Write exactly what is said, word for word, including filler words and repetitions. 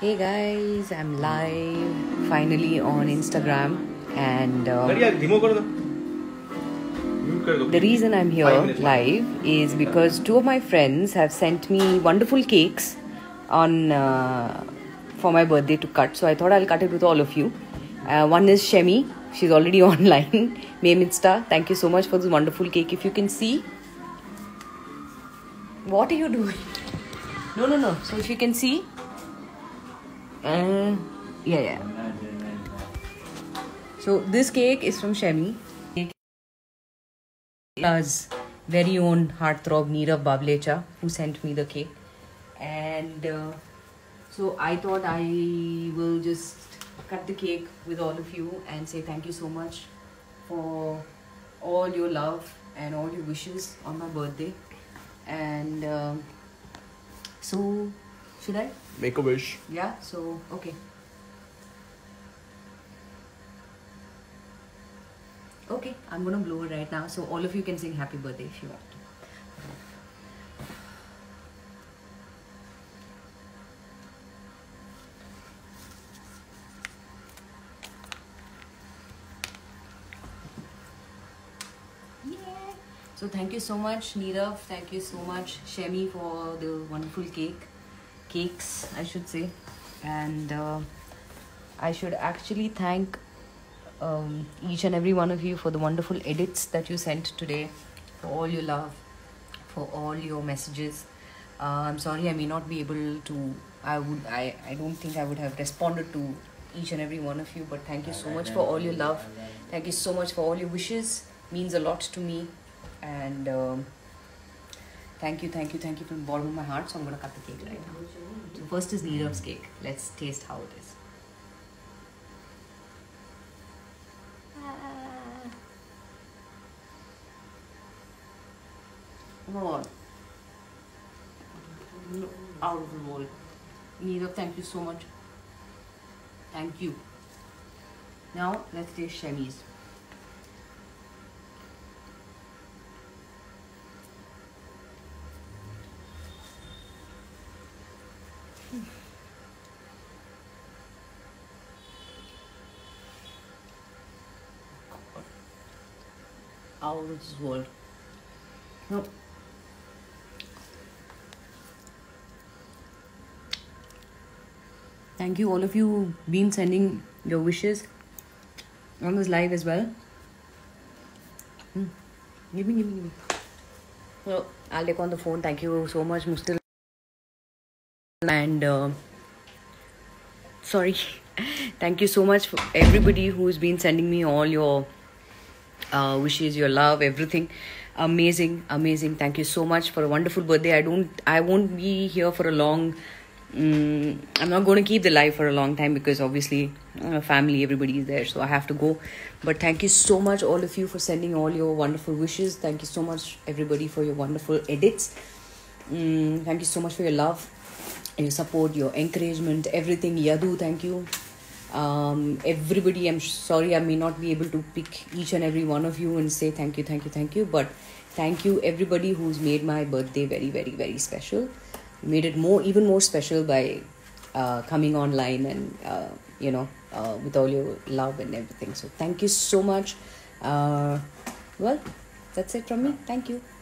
Hey guys, I'm live finally on Instagram, and uh, the reason I'm here live is because two of my friends have sent me wonderful cakes on uh, for my birthday to cut. So I thought I'll cut it with all of you. Uh, one is Shemi. She's already online. Meme Insta. Thank you so much for this wonderful cake. If you can see, what are you doing? No, no, no. So if you can see. Uh, yeah, yeah. So this cake is from Shemi. Us very own heartthrob Neerav Bablecha, who sent me the cake, and uh, so I thought I will just cut the cake with all of you and say thank you so much for all your love and all your wishes on my birthday. And uh, so should I make a wish? Yeah, so okay. Okay, I'm gonna blow it right now, so all of you can sing happy birthday if you want to. Yeah. So thank you so much, Neerav. Thank you so much, Shemi, for the wonderful cake. Cakes, I should say. And uh, I should actually thank Um, each and every one of you for the wonderful edits that you sent today, for all your love, for all your messages. uh, I'm sorry I may not be able to I would I, I don't think I would have responded to each and every one of you, but thank you so much for all your love. Thank you so much for all your wishes. Means a lot to me. And um, thank you thank you thank you from the bottom of my heart. So I'm gonna cut the cake right now. So first is Neerav's cake. Let's taste how it is. Come on. Out of the world. Neerav, thank you so much. Thank you. Now, let's taste Shemi's. Out of this world. No. Thank you, all of you who've been sending your wishes on this live as well. Mm. Give me, give me, give me. So, I'll take on the phone. Thank you so much, Mustil. And uh, sorry. Thank you so much for everybody who's been sending me all your uh, wishes, your love, everything. Amazing, amazing. Thank you so much for a wonderful birthday. I don't, I won't be here for a long. Um, I'm not going to keep the live for a long time because obviously uh, family, everybody is there, so I have to go. But thank you so much, all of you, for sending all your wonderful wishes. Thank you so much, everybody, for your wonderful edits. Um, thank you so much for your love, your support, your encouragement, everything. Yadu, thank you. Um, everybody, I'm sorry I may not be able to pick each and every one of you and say thank you, thank you, thank you. But thank you, everybody who's made my birthday very, very, very special. Made it more, even more special by uh, coming online and uh, you know, uh, with all your love and everything. So thank you so much. Uh, well, that's it from me. Thank you.